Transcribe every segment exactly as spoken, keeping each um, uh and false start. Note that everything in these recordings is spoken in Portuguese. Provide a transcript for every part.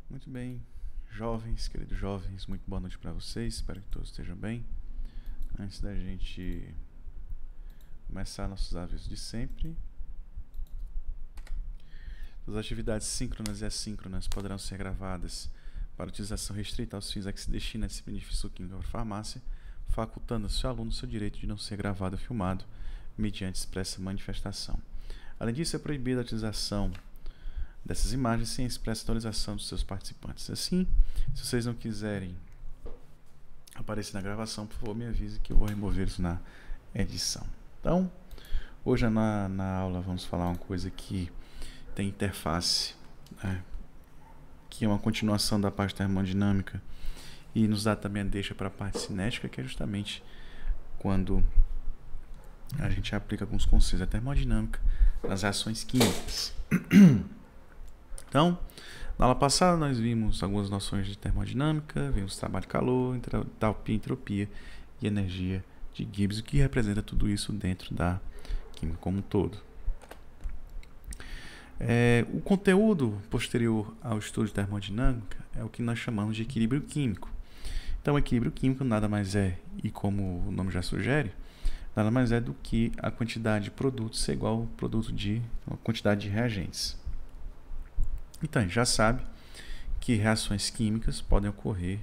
Muito bem, jovens, queridos jovens, muito boa noite para vocês, espero que todos estejam bem. Antes da gente começar nossos avisos de sempre, as atividades síncronas e assíncronas poderão ser gravadas para utilização restrita aos fins a que se destina esse benefício químico para a farmácia, facultando ao seu aluno o seu direito de não ser gravado ou filmado mediante expressa manifestação. Além disso, é proibida a utilização dessas imagens sem expressa autorização dos seus participantes. Assim, se vocês não quiserem aparecer na gravação, por favor, me avise que eu vou remover isso na edição. Então, hoje na, na aula vamos falar uma coisa que tem interface, né, que é uma continuação da parte termodinâmica e nos dá também a deixa para a parte cinética, que é justamente quando a gente aplica alguns conceitos da termodinâmica nas reações químicas. Então, na aula passada nós vimos algumas noções de termodinâmica, vimos trabalho de calor, entalpia, entropia e energia de Gibbs, o que representa tudo isso dentro da química como um todo. É, o conteúdo posterior ao estudo de termodinâmica é o que nós chamamos de equilíbrio químico. Então, o equilíbrio químico nada mais é, e como o nome já sugere, nada mais é do que a quantidade de produtos ser igual ao produto de a quantidade de reagentes. Então, a gente já sabe que reações químicas podem ocorrer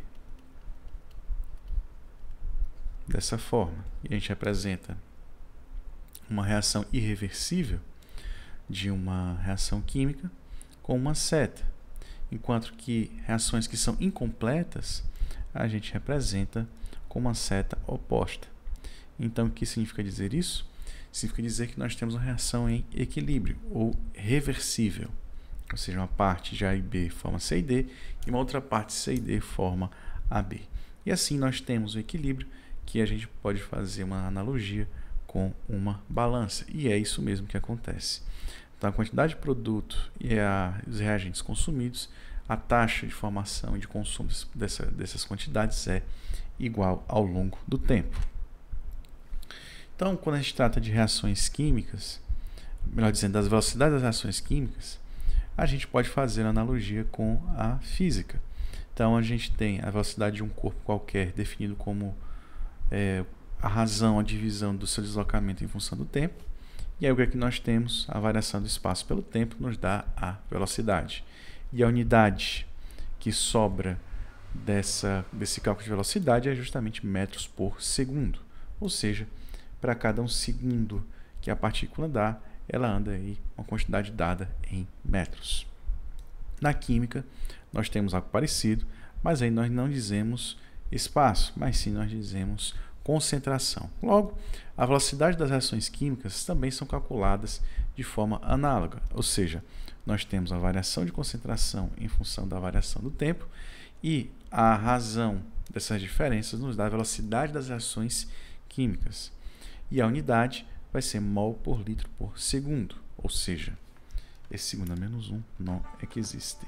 dessa forma. E a gente apresenta uma reação irreversível de uma reação química com uma seta, enquanto que reações que são incompletas a gente representa com uma seta oposta. Então, o que significa dizer isso? Significa dizer que nós temos uma reação em equilíbrio ou reversível. Ou seja, uma parte de A e B forma C e D e uma outra parte C e D forma A B. E assim nós temos o equilíbrio, que a gente pode fazer uma analogia com uma balança. E é isso mesmo que acontece. Então, a quantidade de produto e a, os reagentes consumidos, a taxa de formação e de consumo dessa, dessas quantidades é igual ao longo do tempo. Então, quando a gente trata de reações químicas, melhor dizendo, das velocidades das reações químicas, a gente pode fazer analogia com a física. Então, a gente tem a velocidade de um corpo qualquer definido como é, a razão, a divisão do seu deslocamento em função do tempo. E aí, o que é que nós temos? A variação do espaço pelo tempo nos dá a velocidade. E a unidade que sobra dessa, desse cálculo de velocidade é justamente metros por segundo. Ou seja, para cada um segundo que a partícula dá, ela anda aí uma quantidade dada em metros. Na química, nós temos algo parecido, mas aí nós não dizemos espaço, mas sim nós dizemos concentração. Logo, a velocidade das reações químicas também são calculadas de forma análoga, ou seja, nós temos a variação de concentração em função da variação do tempo e a razão dessas diferenças nos dá a velocidade das reações químicas. E a unidade vai ser mol por litro por segundo, ou seja, esse segundo a menos um não é que existe.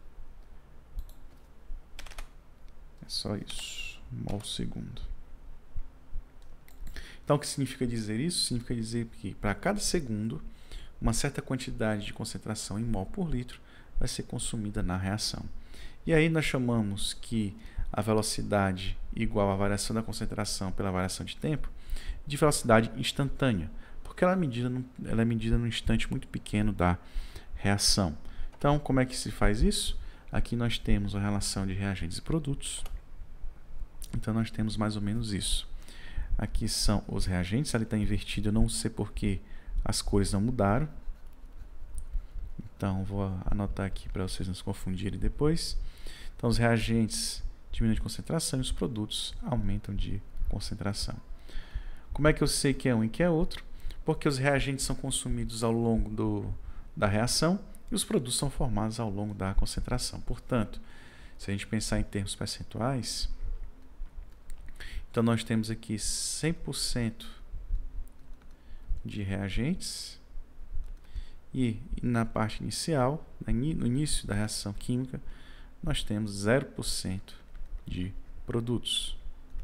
É só isso, mol segundo. Então, o que significa dizer isso? Significa dizer que para cada segundo, uma certa quantidade de concentração em mol por litro vai ser consumida na reação. E aí nós chamamos que a velocidade igual à variação da concentração pela variação de tempo de velocidade instantânea, porque ela é medida num, ela é medida num instante muito pequeno da reação. Então, como é que se faz isso? Aqui nós temos a relação de reagentes e produtos. Então, nós temos mais ou menos isso. Aqui são os reagentes, ali está invertido, eu não sei porque as cores não mudaram. Então, vou anotar aqui para vocês não se confundirem depois. Então, os reagentes diminuem de concentração e os produtos aumentam de concentração. Como é que eu sei que é um e que é outro? Porque os reagentes são consumidos ao longo do, da reação e os produtos são formados ao longo da concentração. Portanto, se a gente pensar em termos percentuais, então nós temos aqui cem por cento de reagentes e na parte inicial, no início da reação química, nós temos zero por cento de produtos.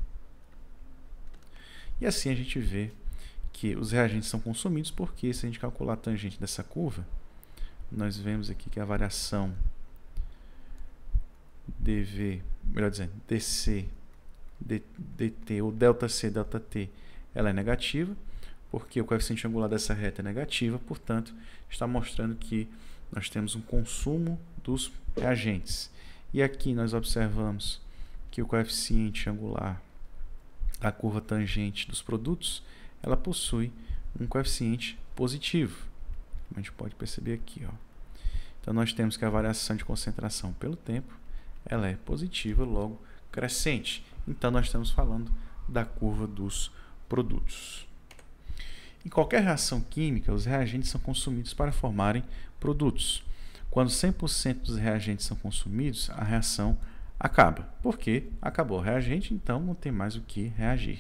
E assim a gente vê que os reagentes são consumidos porque, se a gente calcular a tangente dessa curva, nós vemos aqui que a variação dV, melhor dizendo, dC, dt ou ΔC, ΔT, ela é negativa, porque o coeficiente angular dessa reta é negativa, portanto, está mostrando que nós temos um consumo dos reagentes. E aqui nós observamos que o coeficiente angular da curva tangente dos produtos, ela possui um coeficiente positivo. Como a gente pode perceber aqui, ó. Então, nós temos que a variação de concentração pelo tempo, ela é positiva, logo crescente. Então, nós estamos falando da curva dos produtos. Em qualquer reação química, os reagentes são consumidos para formarem produtos. Quando cem por cento dos reagentes são consumidos, a reação acaba. Por quê? Acabou o reagente, então não tem mais o que reagir.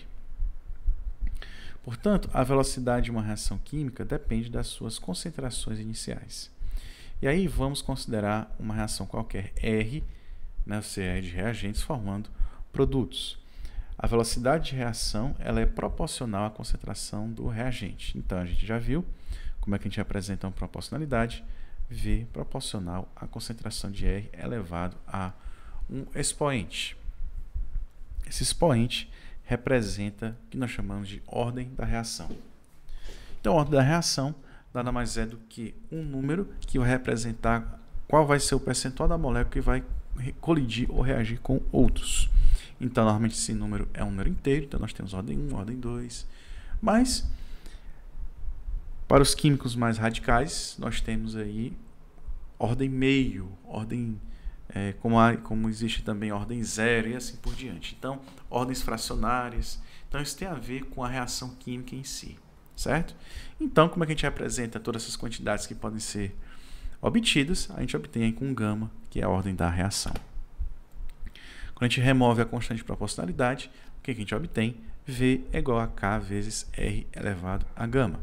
Portanto, a velocidade de uma reação química depende das suas concentrações iniciais. E aí vamos considerar uma reação qualquer R, né, C R de reagentes, formando produtos. A velocidade de reação ela é proporcional à concentração do reagente. Então, a gente já viu como é que a gente apresenta uma proporcionalidade. V proporcional à concentração de R elevado a um expoente. Esse expoente representa o que nós chamamos de ordem da reação. Então, a ordem da reação nada mais é do que um número que vai representar qual vai ser o percentual da molécula que vai colidir ou reagir com outros. Então, normalmente esse número é um número inteiro, então nós temos ordem um, ordem dois. Mas, para os químicos mais radicais, nós temos aí ordem meio, ordem, é, como, há, como existe também ordem zero e assim por diante. Então, ordens fracionárias. Então, isso tem a ver com a reação química em si, certo? Então, como é que a gente representa todas essas quantidades que podem ser obtidas? A gente obtém aí com gama, que é a ordem da reação. Quando a gente remove a constante de proporcionalidade, o que a gente obtém? V é igual a K vezes R elevado a gama.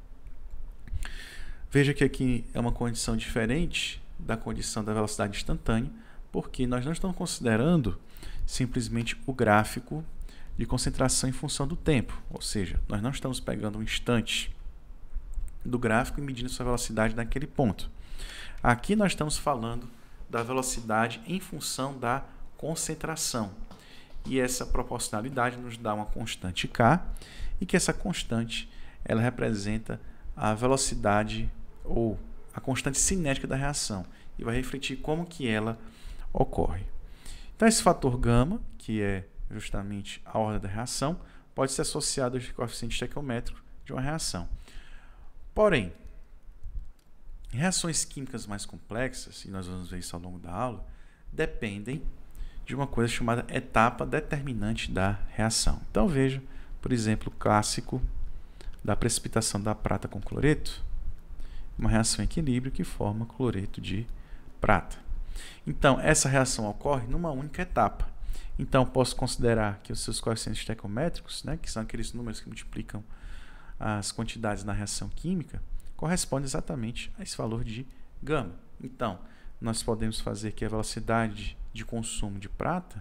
Veja que aqui é uma condição diferente da condição da velocidade instantânea, porque nós não estamos considerando simplesmente o gráfico de concentração em função do tempo. Ou seja, nós não estamos pegando um instante do gráfico e medindo sua velocidade naquele ponto. Aqui nós estamos falando da velocidade em função da concentração. E essa proporcionalidade nos dá uma constante K, e que essa constante ela representa a velocidade ou a constante cinética da reação e vai refletir como que ela ocorre. Então, esse fator gama, que é justamente a ordem da reação, pode ser associado ao coeficiente estequiométrico de uma reação. Porém, em reações químicas mais complexas, e nós vamos ver isso ao longo da aula, dependem de uma coisa chamada etapa determinante da reação. Então, veja, por exemplo, o clássico da precipitação da prata com cloreto, uma reação em equilíbrio que forma cloreto de prata. Então, essa reação ocorre numa única etapa. Então, posso considerar que os seus coeficientes estequiométricos, né, que são aqueles números que multiplicam as quantidades na reação química, correspondem exatamente a esse valor de gama. Então, nós podemos fazer que a velocidade de consumo de prata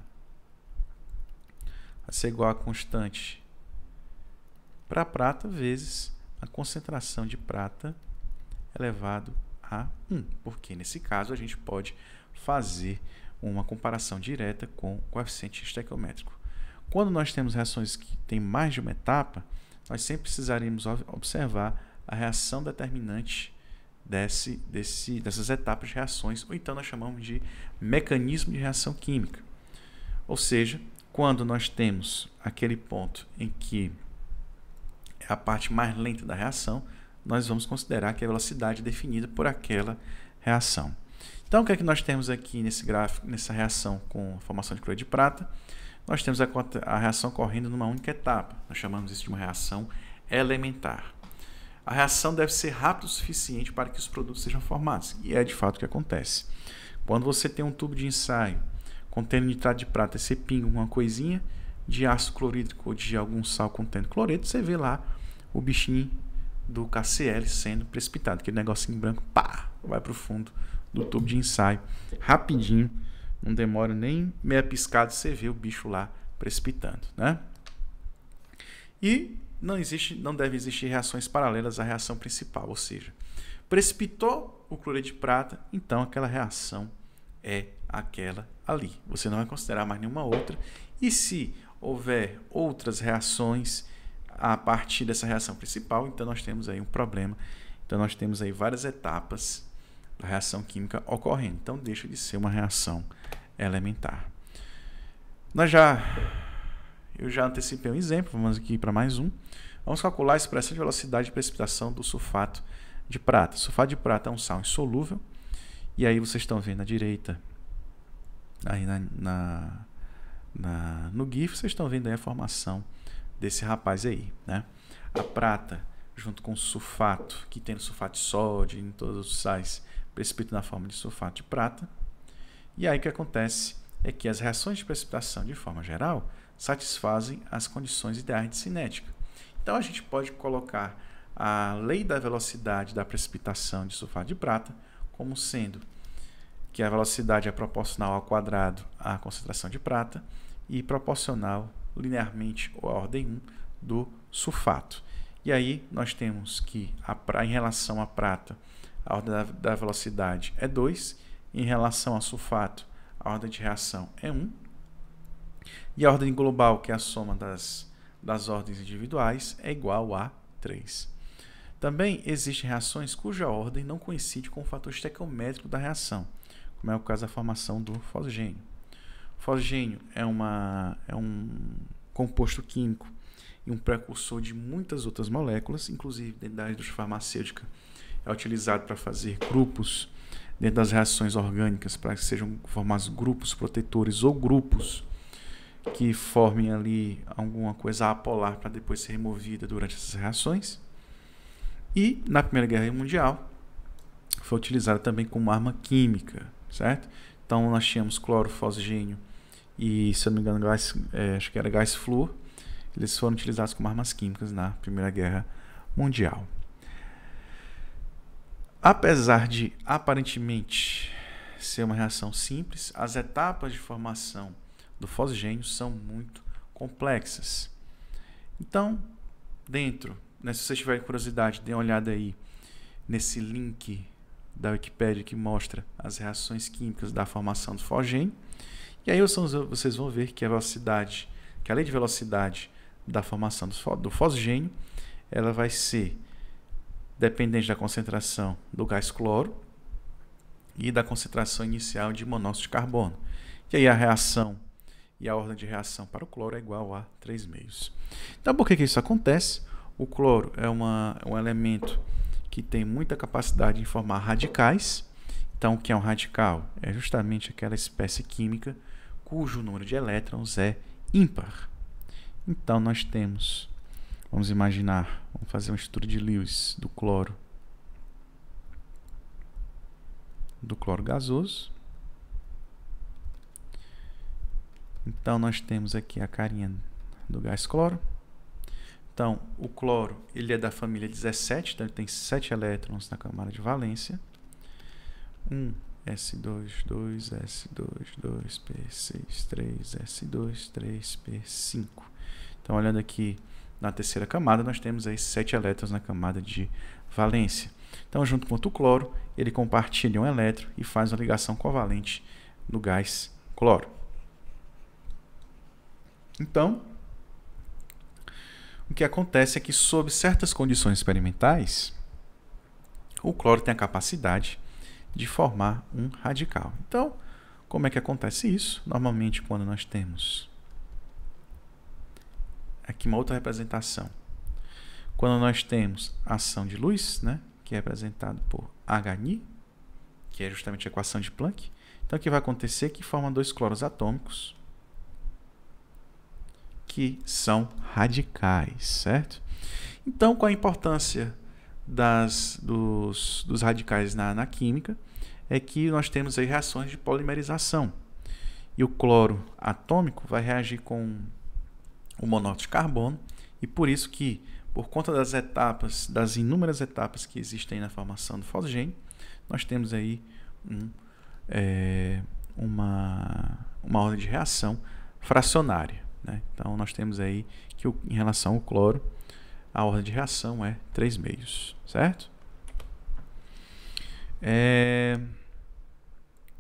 vai ser igual a constante para prata vezes a concentração de prata elevado a um, porque nesse caso a gente pode fazer uma comparação direta com o coeficiente estequiométrico. Quando nós temos reações que têm mais de uma etapa, nós sempre precisaremos observar a reação determinante desse, desse, dessas etapas de reações, ou então nós chamamos de mecanismo de reação química. Ou seja, quando nós temos aquele ponto em que é a parte mais lenta da reação, nós vamos considerar que é a velocidade definida por aquela reação. Então, o que é que nós temos aqui nesse gráfico, nessa reação com a formação de cloreto de prata? Nós temos a, a reação ocorrendo numa única etapa. Nós chamamos isso de uma reação elementar. A reação deve ser rápida o suficiente para que os produtos sejam formados. E é de fato o que acontece. Quando você tem um tubo de ensaio contendo nitrato de prata e você pinga uma coisinha de ácido clorídrico ou de algum sal contendo cloreto, você vê lá o bichinho do K C l sendo precipitado. Aquele negocinho branco, pá, vai para o fundo do tubo de ensaio. Rapidinho, não demora nem meia piscada, você vê o bicho lá precipitando, né? E não existe, não deve existir reações paralelas à reação principal, ou seja, precipitou o cloreto de prata, então aquela reação é aquela ali. Você não vai considerar mais nenhuma outra. E se houver outras reações a partir dessa reação principal, então nós temos aí um problema. Então nós temos aí várias etapas da reação química ocorrendo. Então deixa de ser uma reação elementar. Nós já, eu já antecipei um exemplo, vamos aqui para mais um. Vamos calcular a expressão de velocidade de precipitação do sulfato de prata. Sulfato de prata é um sal insolúvel. E aí vocês estão vendo à direita, aí na, na, na, no GIF, vocês estão vendo aí a formação desse rapaz aí, né? A prata, junto com o sulfato, que tem no sulfato de sódio, em todos os sais, precipita na forma de sulfato de prata. E aí o que acontece é que as reações de precipitação, de forma geral, satisfazem as condições ideais de cinética. Então a gente pode colocar a lei da velocidade da precipitação de sulfato de prata como sendo que a velocidade é proporcional ao quadrado à concentração de prata e proporcional linearmente à ordem um do sulfato. E aí nós temos que, a, em relação à prata, a ordem da, da velocidade é dois, em relação ao sulfato, a ordem de reação é um, e a ordem global, que é a soma das, das ordens individuais, é igual a três. Também existem reações cuja ordem não coincide com o fator estequiométrico da reação, como é o caso da formação do fosgênio. O fosgênio é, uma, é um composto químico e um precursor de muitas outras moléculas, inclusive dentro da indústria farmacêutica. É utilizado para fazer grupos dentro das reações orgânicas, para que sejam formados grupos protetores ou grupos que formem ali alguma coisa apolar para depois ser removida durante essas reações. E na Primeira Guerra Mundial foi utilizado também como arma química, certo? Então nós tínhamos cloro, fosgênio e, se eu não me engano, gás, é, acho que era gás flúor. Eles foram utilizados como armas químicas na Primeira Guerra Mundial. Apesar de aparentemente ser uma reação simples, as etapas de formação do fosgênio são muito complexas. Então, dentro, né, se vocês tiverem curiosidade, dê uma olhada aí nesse link da Wikipédia que mostra as reações químicas da formação do fosgênio. E aí vocês vão ver que a velocidade, que a lei de velocidade da formação do fosgênio, ela vai ser dependente da concentração do gás cloro e da concentração inicial de monóxido de carbono. E aí a reação e a ordem de reação para o cloro é igual a três meios. Então, por que que isso acontece? O cloro é uma, um elemento que tem muita capacidade de formar radicais. Então, o que é um radical? É justamente aquela espécie química cujo número de elétrons é ímpar. Então, nós temos, vamos imaginar, vamos fazer um estudo de Lewis do cloro, do cloro gasoso. Então, nós temos aqui a carinha do gás cloro. Então, o cloro ele é da família dezessete, então ele tem sete elétrons na camada de valência. um, S dois, dois, S dois, dois, P seis, três, S dois, três, P cinco. Então, olhando aqui na terceira camada, nós temos aí sete elétrons na camada de valência. Então, junto com o cloro, ele compartilha um elétron e faz uma ligação covalente no gás cloro. Então, o que acontece é que, sob certas condições experimentais, o cloro tem a capacidade de formar um radical. Então, como é que acontece isso? Normalmente, quando nós temos aqui uma outra representação, quando nós temos a ação de luz, né, que é representado por H, que é justamente a equação de Planck, então o que vai acontecer é que forma dois cloros atômicos que são radicais, certo? Então, qual a importância das, dos, dos radicais na, na química? É que nós temos aí reações de polimerização. E o cloro atômico vai reagir com o monóxido de carbono, e por isso que, por conta das etapas, das inúmeras etapas que existem na formação do fosgênio, nós temos aí um, é, uma, uma ordem de reação fracionária. Né? Então, nós temos aí que, em relação ao cloro, a ordem de reação é três meios, certo? É...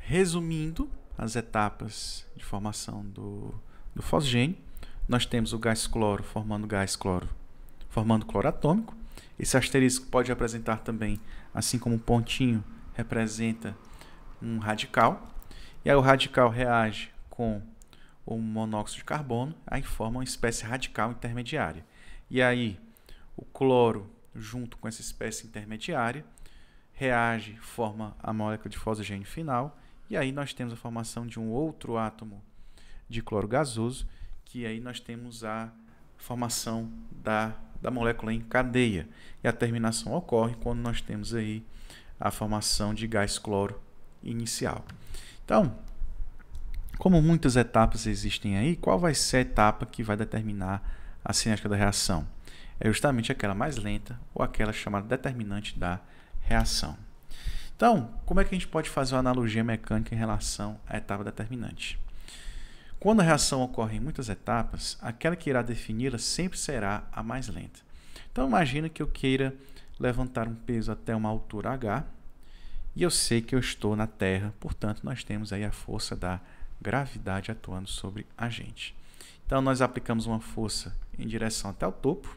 resumindo as etapas de formação do, do fosgênio, nós temos o gás cloro formando gás cloro, formando cloro atômico. Esse asterisco pode representar também, assim como um pontinho representa um radical. E aí o radical reage com o monóxido de carbono, aí forma uma espécie radical intermediária. E aí o cloro, junto com essa espécie intermediária, reage, forma a molécula de fosgênio final, e aí nós temos a formação de um outro átomo de cloro gasoso, que aí nós temos a formação da, da molécula em cadeia. E a terminação ocorre quando nós temos aí a formação de gás cloro inicial. Então, como muitas etapas existem aí, qual vai ser a etapa que vai determinar a cinética da reação? É justamente aquela mais lenta ou aquela chamada determinante da reação. Então, como é que a gente pode fazer uma analogia mecânica em relação à etapa determinante? Quando a reação ocorre em muitas etapas, aquela que irá defini-la sempre será a mais lenta. Então, imagina que eu queira levantar um peso até uma altura H e eu sei que eu estou na Terra, portanto, nós temos aí a força da gravidade atuando sobre a gente. Então, nós aplicamos uma força em direção até o topo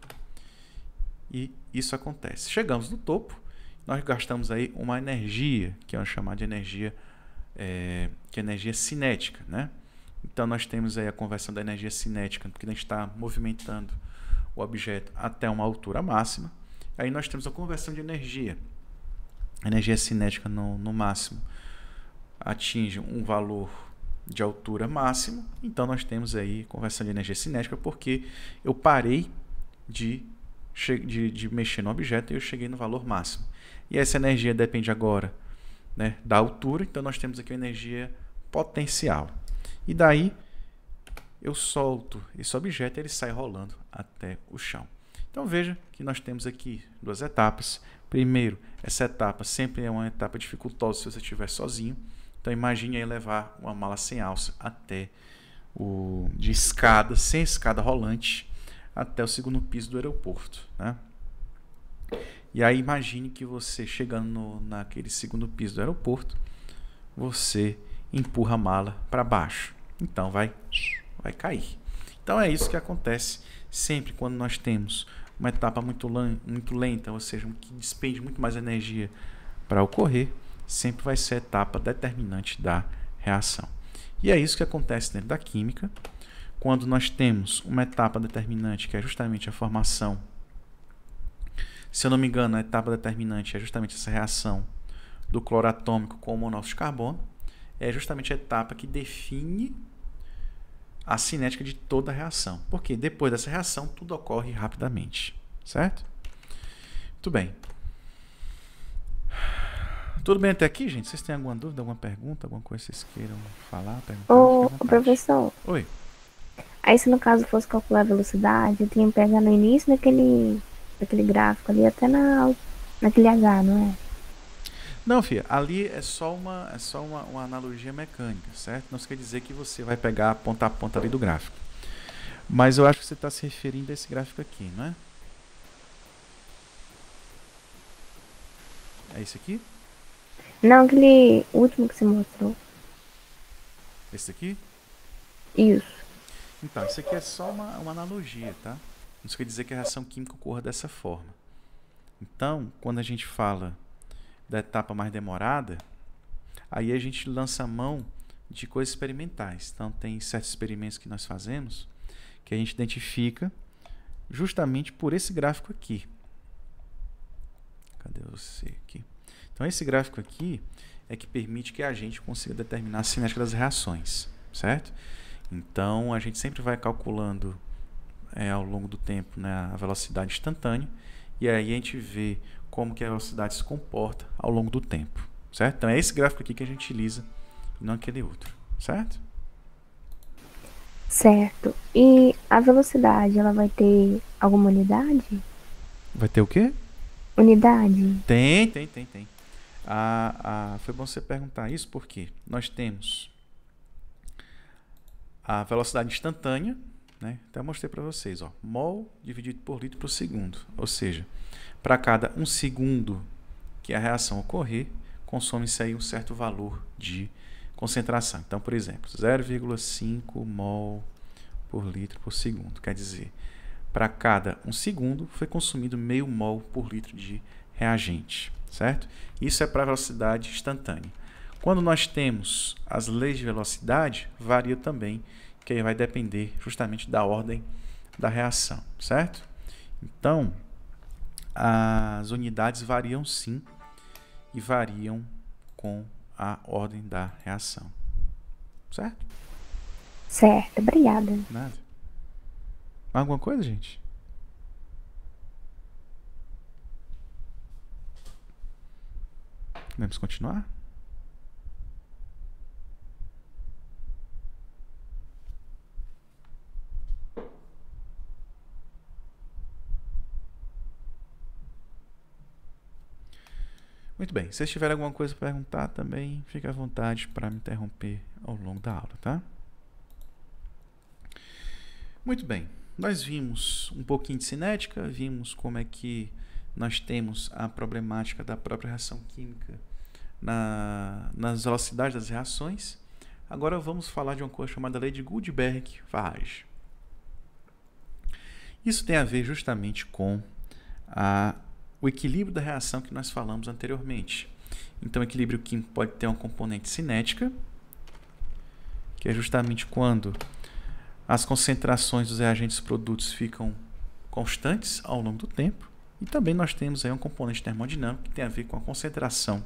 e isso acontece. Chegamos no topo, nós gastamos aí uma energia, que é chamada de energia, é, que é energia cinética, né? Então, nós temos aí a conversão da energia cinética, porque a gente está movimentando o objeto até uma altura máxima. Aí nós temos a conversão de energia. A energia cinética no, no máximo atinge um valor de altura máximo. Então, nós temos aí conversão de energia cinética, porque eu parei de, de, de mexer no objeto e eu cheguei no valor máximo. E essa energia depende agora, né, da altura. Então, nós temos aqui a energia potencial. E daí eu solto esse objeto e ele sai rolando até o chão. Então veja que nós temos aqui duas etapas. Primeiro, essa etapa sempre é uma etapa dificultosa se você estiver sozinho. Então imagine aí levar uma mala sem alça até o de escada, sem escada rolante, até o segundo piso do aeroporto, né? E aí imagine que você chegando no, naquele segundo piso do aeroporto, você empurra a mala para baixo. Então vai, vai cair. Então é isso que acontece sempre quando nós temos uma etapa muito, muito lenta, ou seja, que despende muito mais energia para ocorrer, sempre vai ser a etapa determinante da reação. E é isso que acontece dentro da química, quando nós temos uma etapa determinante, que é justamente a formação. Se eu não me engano, a etapa determinante é justamente essa reação do cloro atômico com o monóxido de carbono. É justamente a etapa que define a cinética de toda a reação. Porque depois dessa reação, tudo ocorre rapidamente. Certo? Muito bem. Tudo bem até aqui, gente? Vocês têm alguma dúvida, alguma pergunta, alguma coisa que vocês queiram falar? Ô, ô professor. Oi. Aí se no caso fosse calcular a velocidade, eu tinha que pegar no início daquele, daquele gráfico ali, até na, naquele H, não é? Não, filha, ali é só, uma, é só uma, uma analogia mecânica, certo? Não quer dizer que você vai pegar a ponta a ponta ali do gráfico. Mas eu acho que você está se referindo a esse gráfico aqui, não é? É esse aqui? Não, aquele último que você mostrou. Esse aqui? Isso. Então, isso aqui é só uma, uma analogia, tá? Não quer dizer que a reação química ocorra dessa forma. Então, quando a gente fala da etapa mais demorada, aí a gente lança a mão de coisas experimentais. Então, tem certos experimentos que nós fazemos que a gente identifica justamente por esse gráfico aqui. Cadê você aqui? Então, esse gráfico aqui é que permite que a gente consiga determinar a cinética das reações, certo? Então, a gente sempre vai calculando é, ao longo do tempo, né, a velocidade instantânea, e aí a gente vê como que a velocidade se comporta ao longo do tempo, certo? Então é esse gráfico aqui que a gente utiliza e não aquele outro, certo? Certo. E a velocidade, ela vai ter alguma unidade? Vai ter o quê? Unidade? Tem, tem, tem, tem. Ah, ah, foi bom você perguntar isso porque nós temos a velocidade instantânea, né? Então eu mostrei para vocês, ó, mol dividido por litro por segundo, ou seja, para cada um segundo que a reação ocorrer, consome-se aí um certo valor de concentração. Então, por exemplo, zero vírgula cinco mol por litro por segundo. Quer dizer, para cada um segundo foi consumido meio mol por litro de reagente, certo? Isso é para a velocidade instantânea. Quando nós temos as leis de velocidade, varia também, que aí vai depender justamente da ordem da reação, certo? Então, as unidades variam sim e variam com a ordem da reação, certo? Certo, obrigada. Nada. Alguma coisa, gente? Vamos continuar? Muito bem, se vocês tiverem alguma coisa para perguntar também, fique à vontade para me interromper ao longo da aula, tá? Muito bem, nós vimos um pouquinho de cinética, vimos como é que nós temos a problemática da própria reação química na, nas velocidades das reações. Agora vamos falar de uma coisa chamada lei de Goldberg-Farage. Isso tem a ver justamente com a o equilíbrio da reação que nós falamos anteriormente. Então, o equilíbrio químico pode ter uma componente cinética, que é justamente quando as concentrações dos reagentes e produtos ficam constantes ao longo do tempo. E também nós temos aí um componente termodinâmico que tem a ver com a concentração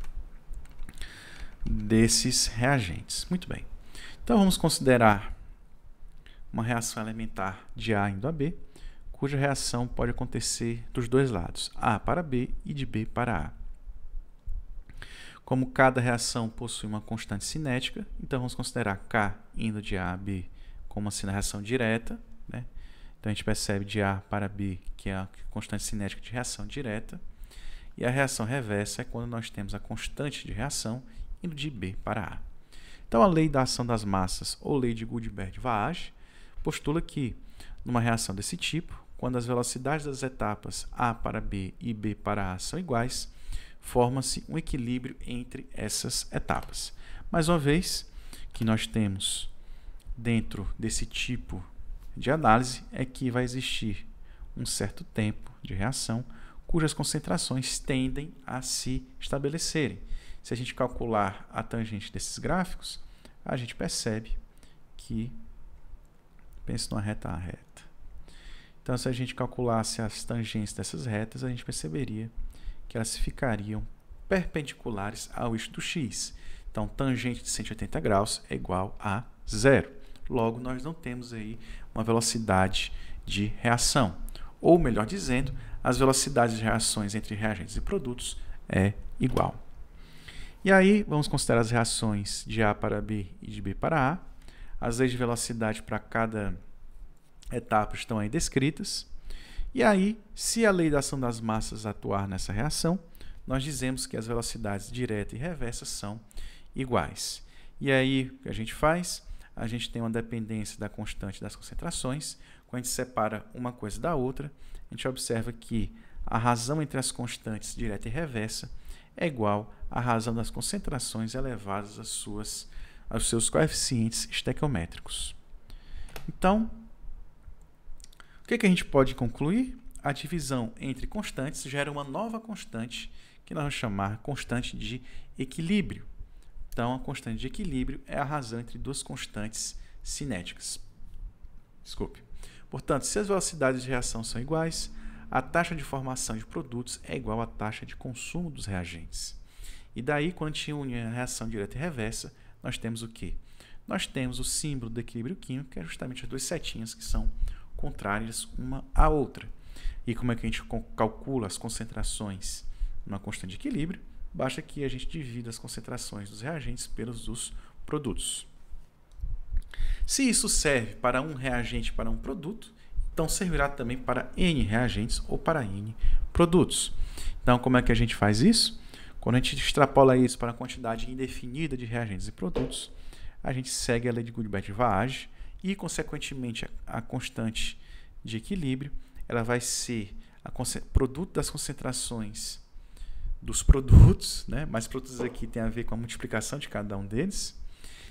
desses reagentes. Muito bem. Então, vamos considerar uma reação elementar de A indo a B, cuja reação pode acontecer dos dois lados, A para B e de B para A. Como cada reação possui uma constante cinética, então vamos considerar K indo de A a B como assim na reação direta, né? Então a gente percebe de A para B que é a constante cinética de reação direta, e a reação reversa é quando nós temos a constante de reação indo de B para A. Então a lei da ação das massas, ou lei de Goldberg-Farage, postula que numa reação desse tipo, quando as velocidades das etapas A para B e B para A são iguais, forma-se um equilíbrio entre essas etapas. Mais uma vez, que nós temos dentro desse tipo de análise é que vai existir um certo tempo de reação cujas concentrações tendem a se estabelecerem. Se a gente calcular a tangente desses gráficos, a gente percebe que, pense numa reta A reta. Então, se a gente calculasse as tangentes dessas retas, a gente perceberia que elas ficariam perpendiculares ao eixo do x. Então, tangente de cento e oitenta graus é igual a zero. Logo, nós não temos aí uma velocidade de reação. Ou, melhor dizendo, as velocidades de reações entre reagentes e produtos é igual. E aí, vamos considerar as reações de A para B e de B para A. As leis de velocidade para cada etapas estão aí descritas. E aí, se a lei da ação das massas atuar nessa reação, nós dizemos que as velocidades direta e reversa são iguais. E aí, o que a gente faz? A gente tem uma dependência da constante das concentrações. Quando a gente separa uma coisa da outra, a gente observa que a razão entre as constantes direta e reversa é igual à razão das concentrações elevadas às suas, aos seus coeficientes estequiométricos. Então, o que, que a gente pode concluir? A divisão entre constantes gera uma nova constante que nós vamos chamar constante de equilíbrio. Então, a constante de equilíbrio é a razão entre duas constantes cinéticas. Desculpe. Portanto, se as velocidades de reação são iguais, a taxa de formação de produtos é igual à taxa de consumo dos reagentes. E daí, quando a gente une a reação direta e reversa, nós temos o quê? Nós temos o símbolo do equilíbrio químico, que é justamente as duas setinhas que são contrárias uma à outra. E como é que a gente calcula as concentrações numa constante de equilíbrio? Basta que a gente divida as concentrações dos reagentes pelos dos produtos. Se isso serve para um reagente e para um produto, então servirá também para N reagentes ou para N produtos. Então, como é que a gente faz isso? Quando a gente extrapola isso para a quantidade indefinida de reagentes e produtos, a gente segue a lei de Goldberg-Farage e, consequentemente, a, a constante de equilíbrio ela vai ser o produto das concentrações dos produtos, né? Mas produtos aqui tem a ver com a multiplicação de cada um deles,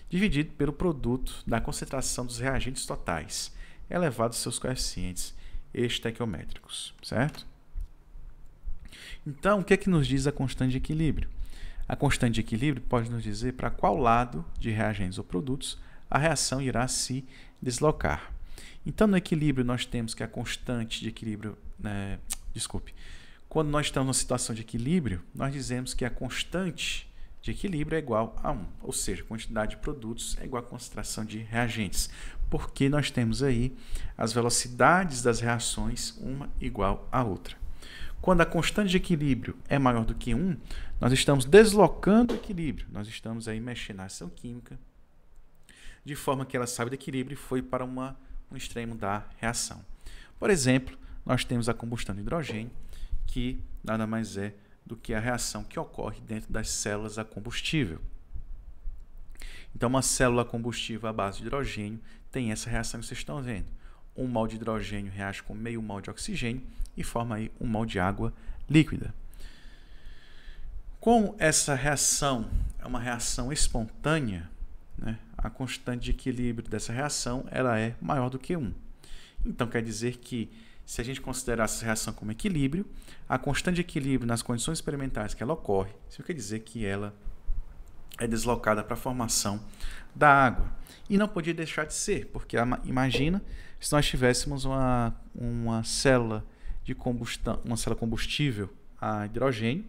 dividido pelo produto da concentração dos reagentes totais, elevado aos seus coeficientes estequiométricos, certo? Então, o que é que nos diz a constante de equilíbrio? A constante de equilíbrio pode nos dizer para qual lado de reagentes ou produtos a reação irá se deslocar. Então, no equilíbrio, nós temos que a constante de equilíbrio... Né, desculpe. Quando nós estamos numa situação de equilíbrio, nós dizemos que a constante de equilíbrio é igual a um, ou seja, a quantidade de produtos é igual à concentração de reagentes, porque nós temos aí as velocidades das reações, uma igual à outra. Quando a constante de equilíbrio é maior do que um, nós estamos deslocando o equilíbrio, nós estamos aí mexendo na ação química, de forma que ela saiu do equilíbrio e foi para uma, um extremo da reação. Por exemplo, nós temos a combustão de hidrogênio, que nada mais é do que a reação que ocorre dentro das células a combustível. Então, uma célula combustível à base de hidrogênio tem essa reação que vocês estão vendo. Um mol de hidrogênio reage com meio mol de oxigênio e forma aí um mol de água líquida. Como essa reação é uma reação espontânea, né, a constante de equilíbrio dessa reação ela é maior do que um. Então, quer dizer que se a gente considerar essa reação como equilíbrio, a constante de equilíbrio nas condições experimentais que ela ocorre, isso quer dizer que ela é deslocada para a formação da água. E não podia deixar de ser, porque imagina se nós tivéssemos uma, uma célula de combustão, uma célula combustível a hidrogênio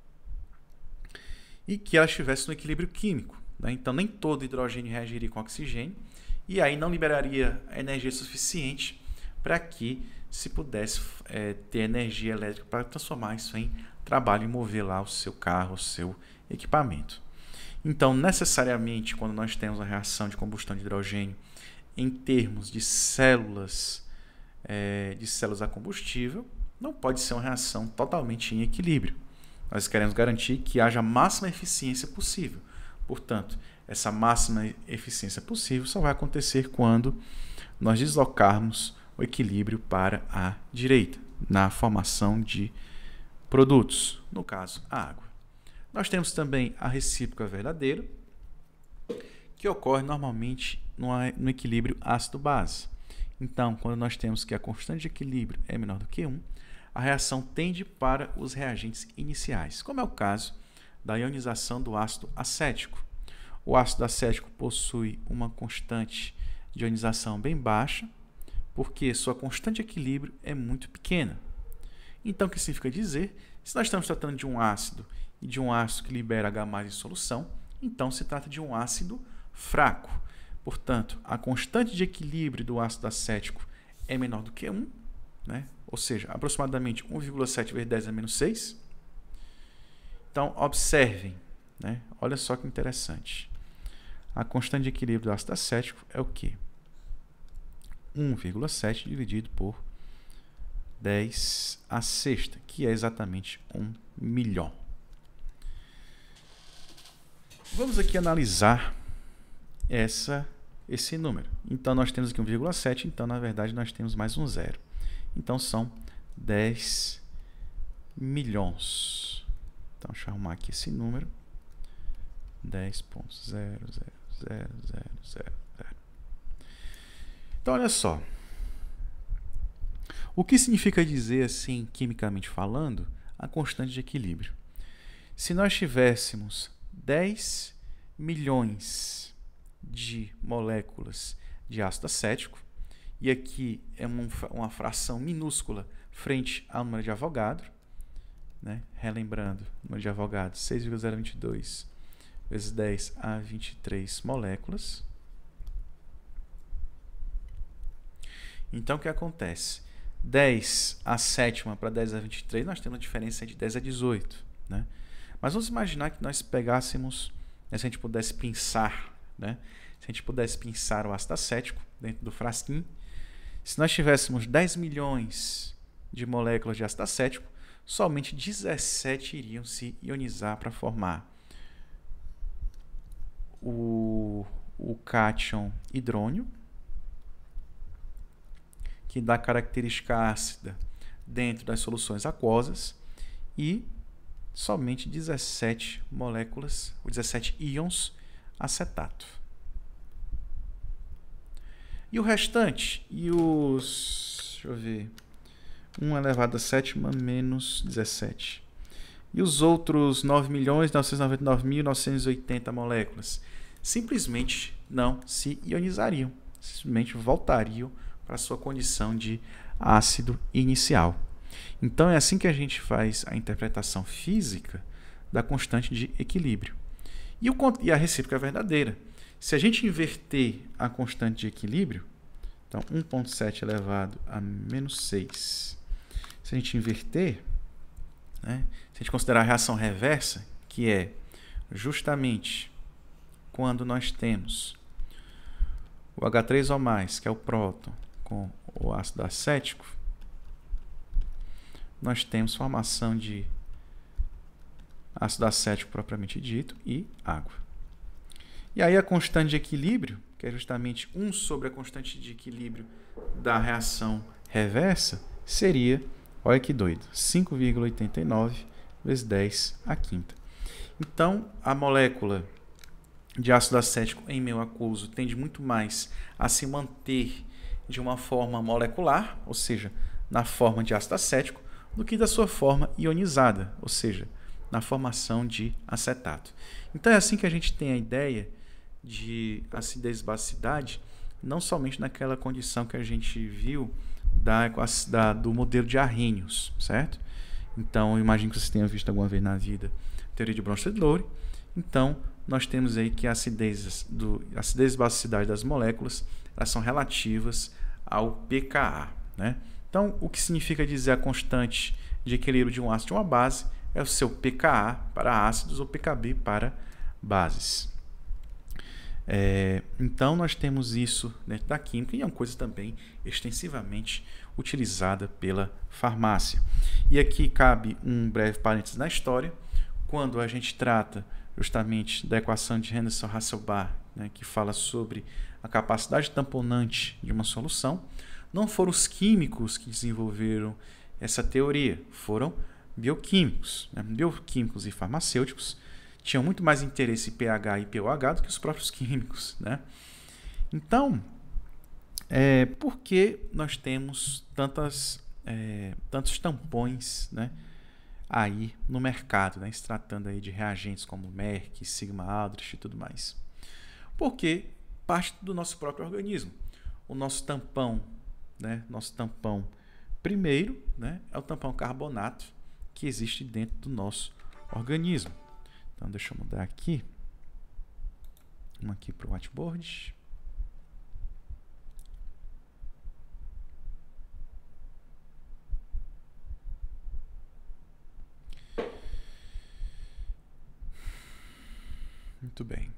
e que ela estivesse no equilíbrio químico, né? Então nem todo hidrogênio reagiria com oxigênio e aí não liberaria energia suficiente para que se pudesse é, ter energia elétrica para transformar isso em trabalho e mover lá o seu carro, o seu equipamento. Então, necessariamente, quando nós temos a reação de combustão de hidrogênio em termos de células, é, de células a combustível, não pode ser uma reação totalmente em equilíbrio. Nós queremos garantir que haja a máxima eficiência possível. Portanto, essa máxima eficiência possível só vai acontecer quando nós deslocarmos o equilíbrio para a direita, na formação de produtos, no caso, a água. Nós temos também a recíproca verdadeira, que ocorre normalmente no equilíbrio ácido-base. Então, quando nós temos que a constante de equilíbrio é menor do que um, a reação tende para os reagentes iniciais, como é o caso da ionização do ácido acético. O ácido acético possui uma constante de ionização bem baixa, porque sua constante de equilíbrio é muito pequena. Então, o que significa dizer? Se nós estamos tratando de um ácido e de um ácido que libera H mais em solução, então se trata de um ácido fraco. Portanto, a constante de equilíbrio do ácido acético é menor do que um, né? Ou seja, aproximadamente um vírgula sete vezes dez a menos seis. Então, observem, né? Olha só que interessante. A constante de equilíbrio do ácido acético é o quê? um vírgula sete dividido por dez a sexta, que é exatamente um milhão. Vamos aqui analisar essa, esse número. Então, nós temos aqui um vírgula sete, então, na verdade, nós temos mais um zero. Então, são dez milhões. Então, deixa eu arrumar aqui esse número. dez ponto zero zero zero zero zero zero. Então, olha só. O que significa dizer, assim, quimicamente falando, a constante de equilíbrio? Se nós tivéssemos dez milhões de moléculas de ácido acético, e aqui é uma, uma fração minúscula frente ao número de Avogadro, né? Relembrando, número de Avogadro, seis vírgula zero dois dois vezes dez a vinte e três moléculas. Então, o que acontece? dez a sétima para dez a vinte e três, nós temos uma diferença de dez a dezoito. Né? Mas vamos imaginar que nós pegássemos, né, se a gente pudesse pinçar, né? Se a gente pudesse pinçar o ácido acético dentro do frasquinho, se nós tivéssemos dez milhões de moléculas de ácido acético, somente dezessete iriam se ionizar para formar o, o cátion hidrônio, que dá característica ácida dentro das soluções aquosas, e somente dezessete moléculas, ou dezessete íons acetato. E o restante? E os... deixa eu ver... um elevado à sétima menos dezessete. E os outros nove milhões novecentos e noventa e nove mil novecentos e oitenta moléculas simplesmente não se ionizariam, simplesmente voltariam para a sua condição de ácido inicial. Então é assim que a gente faz a interpretação física da constante de equilíbrio. E, o, e a recíproca é verdadeira. Se a gente inverter a constante de equilíbrio, então um vírgula sete elevado a menos seis, se a gente inverter, né, se a gente considerar a reação reversa, que é justamente quando nós temos o H três O mais, que é o próton, com o ácido acético, nós temos formação de ácido acético propriamente dito e água. E aí a constante de equilíbrio, que é justamente um sobre a constante de equilíbrio da reação reversa, seria, olha que doido, cinco vírgula oitenta e nove vezes dez à quinta. Então, a molécula de ácido acético em meio aquoso tende muito mais a se manter de uma forma molecular, ou seja, na forma de ácido acético, do que da sua forma ionizada, ou seja, na formação de acetato. Então é assim que a gente tem a ideia de acidez e basicidade, não somente naquela condição que a gente viu da, da, do modelo de Arrhenius, certo? Então, eu imagino que vocês tenham visto alguma vez na vida a teoria de Bronsted-Lowry. Então, nós temos aí que a acidez, do, acidez e basicidade das moléculas elas são relativas ao pKa, né? Então, o que significa dizer a constante de equilíbrio de um ácido e uma base é o seu pKa para ácidos ou pKb para bases. É, então, nós temos isso dentro da química e é uma coisa também extensivamente utilizada pela farmácia. E aqui cabe um breve parênteses na história, quando a gente trata justamente da equação de Henderson-Hasselbalch, né, que fala sobre a capacidade tamponante de uma solução. Não foram os químicos que desenvolveram essa teoria, foram bioquímicos. Né? Bioquímicos e farmacêuticos tinham muito mais interesse em pH e pOH do que os próprios químicos. Né? Então, é, por que nós temos tantas, é, tantos tampões, né, aí no mercado, né, se tratando aí de reagentes como Merck, Sigma Aldrich e tudo mais? Porque parte do nosso próprio organismo. O nosso tampão, né, nosso tampão primeiro, né, é o tampão carbonato que existe dentro do nosso organismo. Então, deixa eu mudar aqui. Vamos aqui para o whiteboard. Muito bem.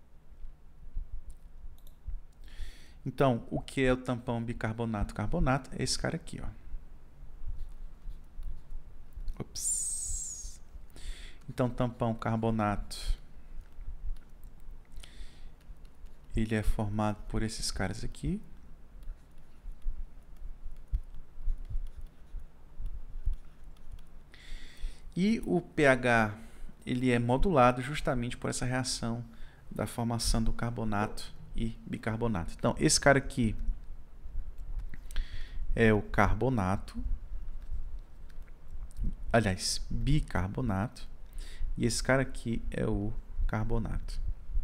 Então, o que é o tampão bicarbonato-carbonato? É esse cara aqui, ó. Ops. Então, tampão carbonato, ele é formado por esses caras aqui. E o pH, ele é modulado justamente por essa reação da formação do carbonato e bicarbonato. Então, esse cara aqui é o carbonato, aliás, bicarbonato, e esse cara aqui é o carbonato.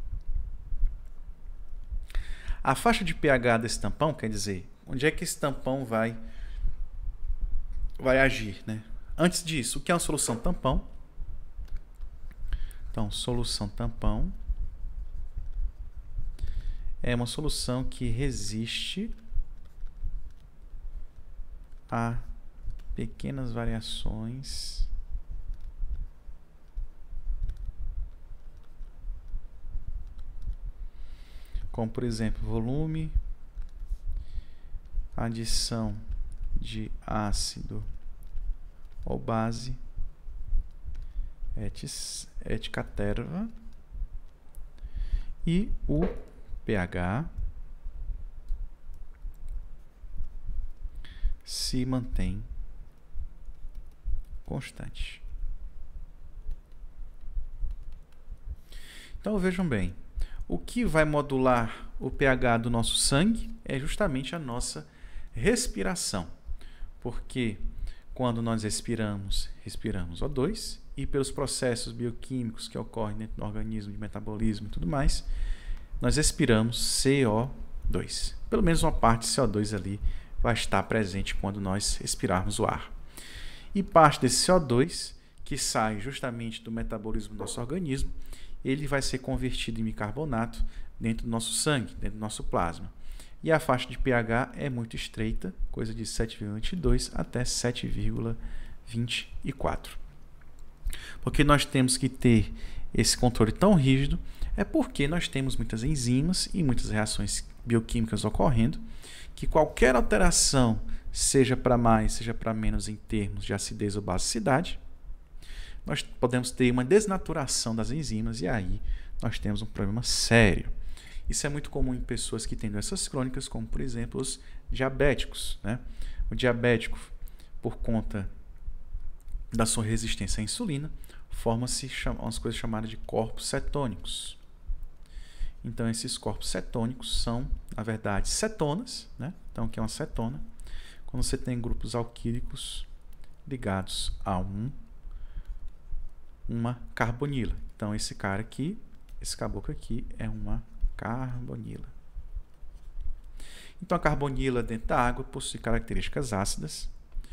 A faixa de pH desse tampão, quer dizer, onde é que esse tampão vai, vai agir, né? Antes disso, o que é uma solução tampão? Então, solução tampão é uma solução que resiste a pequenas variações como, por exemplo, volume, adição de ácido ou base, ética terva, e o pH se mantém constante. Então, vejam bem, O que vai modular o pH do nosso sangue é justamente a nossa respiração. Porque quando nós respiramos, respiramos O dois, e pelos processos bioquímicos que ocorrem dentro do organismo, de metabolismo e tudo mais, nós respiramos C O dois. Pelo menos uma parte de C O dois ali vai estar presente quando nós respirarmos o ar. E parte desse C O dois, que sai justamente do metabolismo do nosso organismo, ele vai ser convertido em bicarbonato dentro do nosso sangue, dentro do nosso plasma. E a faixa de pH é muito estreita, coisa de sete vírgula vinte e dois até sete vírgula vinte e quatro. Porque nós temos que ter esse controle tão rígido, é porque nós temos muitas enzimas e muitas reações bioquímicas ocorrendo, que qualquer alteração, seja para mais, seja para menos em termos de acidez ou basicidade, nós podemos ter uma desnaturação das enzimas e aí nós temos um problema sério. Isso é muito comum em pessoas que têm doenças crônicas, como por exemplo os diabéticos, né? O diabético, por conta da sua resistência à insulina, forma-se umas coisas chamadas de corpos cetônicos. Então esses corpos cetônicos são, na verdade, cetonas, né? Então o que é uma cetona? Quando você tem grupos alquílicos ligados a um, uma carbonila. Então esse cara aqui, esse caboclo aqui é uma carbonila. Então a carbonila dentro da água possui características ácidas.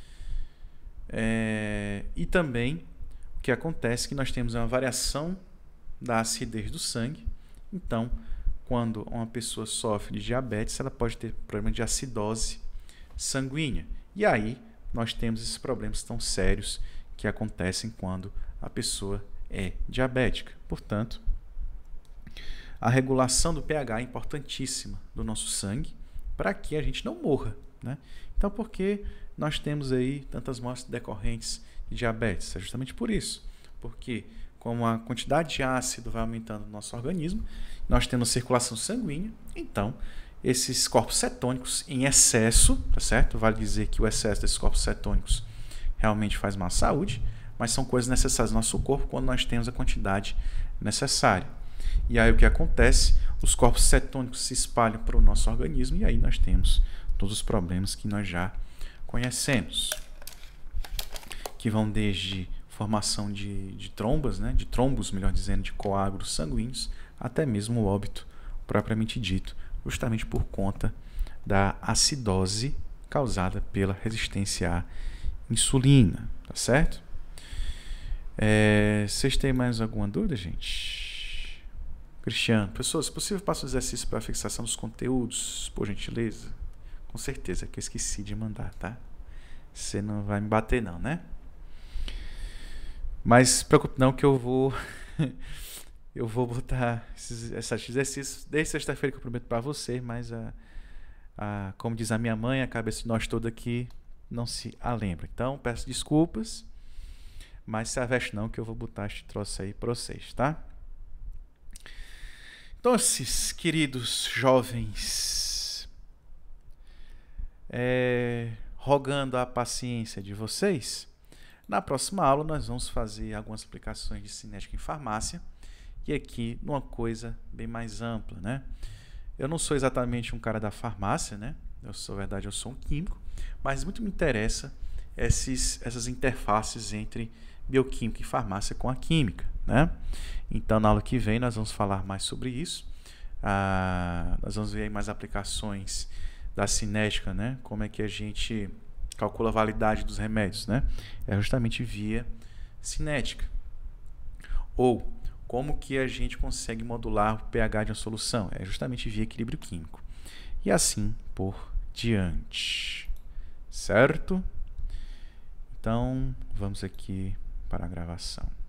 É, e também o que acontece é que nós temos uma variação da acidez do sangue. Então, quando uma pessoa sofre de diabetes, ela pode ter problema de acidose sanguínea. E aí nós temos esses problemas tão sérios que acontecem quando a pessoa é diabética. Portanto, a regulação do pH é importantíssima do nosso sangue para que a gente não morra, né? Então, por que nós temos aí tantas mortes decorrentes de diabetes? É justamente por isso. Porque como a quantidade de ácido vai aumentando no nosso organismo, nós temos circulação sanguínea, então esses corpos cetônicos em excesso, tá certo? Vale dizer que o excesso desses corpos cetônicos realmente faz mal à saúde, mas são coisas necessárias no nosso corpo quando nós temos a quantidade necessária. E aí o que acontece? Os corpos cetônicos se espalham para o nosso organismo e aí nós temos todos os problemas que nós já conhecemos, que vão desde formação de, de trombas, né? de trombos, melhor dizendo, de coágulos sanguíneos, até mesmo o óbito propriamente dito, justamente por conta da acidose causada pela resistência à insulina, tá certo? É, vocês têm mais alguma dúvida, gente? Cristiano, pessoas, se possível, faça um exercício para a fixação dos conteúdos, por gentileza. Com certeza que eu esqueci de mandar, tá? Você não vai me bater não, né? Mas se preocupe não que eu vou eu vou botar esses, esses exercícios desde sexta-feira que eu prometo para você, mas a, a, como diz a minha mãe, a cabeça de nós todos aqui não se a lembra. Então, peço desculpas, mas se aveste não que eu vou botar este troço aí para vocês, tá? Então, esses queridos jovens, é, rogando a paciência de vocês, na próxima aula nós vamos fazer algumas aplicações de cinética em farmácia e aqui numa coisa bem mais ampla, né? Eu não sou exatamente um cara da farmácia, né? Eu sou, na verdade, eu sou um químico, mas muito me interessa esses, essas interfaces entre bioquímica e farmácia com a química, né? Então, na aula que vem nós vamos falar mais sobre isso. Ah, nós vamos ver aí mais aplicações da cinética, né? Como é que a gente calcula a validade dos remédios, né? É justamente via cinética. Ou como que a gente consegue modular o pH de uma solução? É justamente via equilíbrio químico. E assim por diante. Certo? Então, vamos aqui para a gravação.